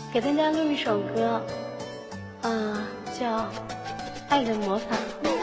给大家录一首歌，叫《爱的魔法》。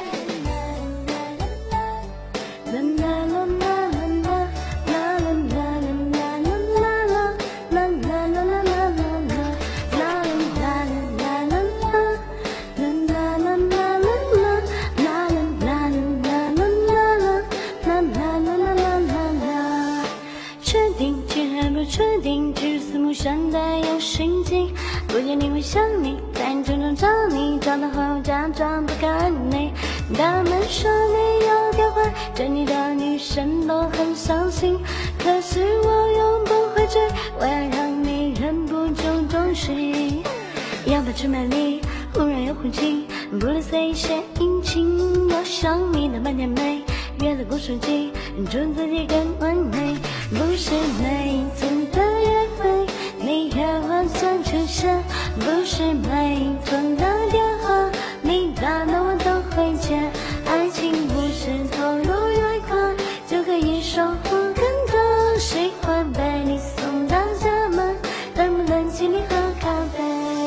确定却还不确定，只是四目相对有心悸，不见你会想你，在你途中找你，找到后假装不看你。他们说你有点坏，追你的女生都很伤心，可是我永不会追，我要让你忍不住动心。要保持美丽，忽然又呼气，不能随些殷勤，我想你的半甜美，约了过手机，祝自己更完美。不是每一次的约会你约我想出现，不是每一通的电话你打的我都会接。爱情不是投入越快就可以收获更多，喜欢被你送到家门，能不能请你喝咖啡？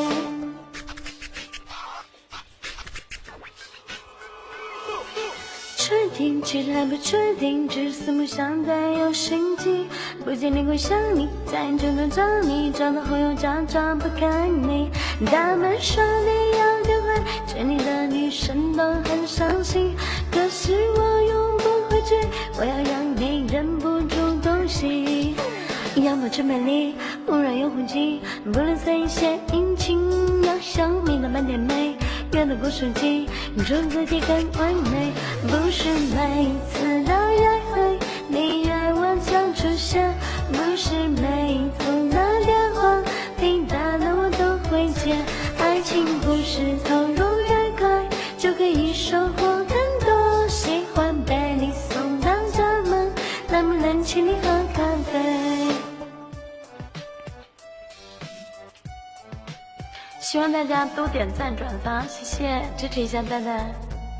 确定其实还不确定，只是四目相对有心悸，不见你会想你，在你途中找你，找到后又假装不看你。他们说你有点坏，追你的女生都很伤心，可是我永不会追，我要让你忍不住动心。要保持美丽，忽然又呼吸，不能随些殷勤，要想你的满点美，约得过手机，祝自己更完美。不是每一次的约会你约我想出现，不是每一通的电话你打的我都会接。爱情不是投入越快就可以收获更多，喜欢被你送到家门，能不能请你喝咖啡？希望大家多点赞转发，谢谢，支持一下蛋蛋。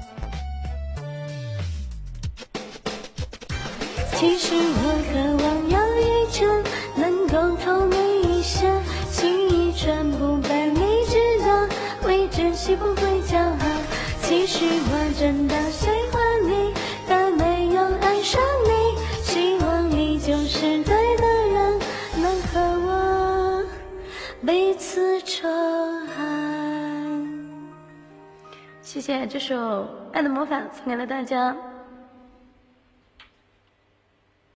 其实我渴望有一天能够透明一些，心意全部被你知道，会珍惜不会骄傲。其实我真的喜欢你，但没有爱上你，希望你就是对的人，能和我彼此宠爱。谢谢，这首《爱的魔法》送给了大家。